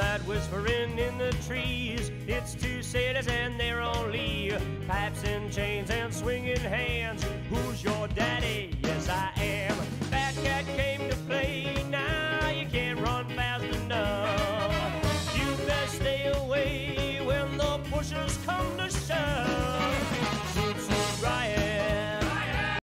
that whispering in the trees. It's two sailors and they're on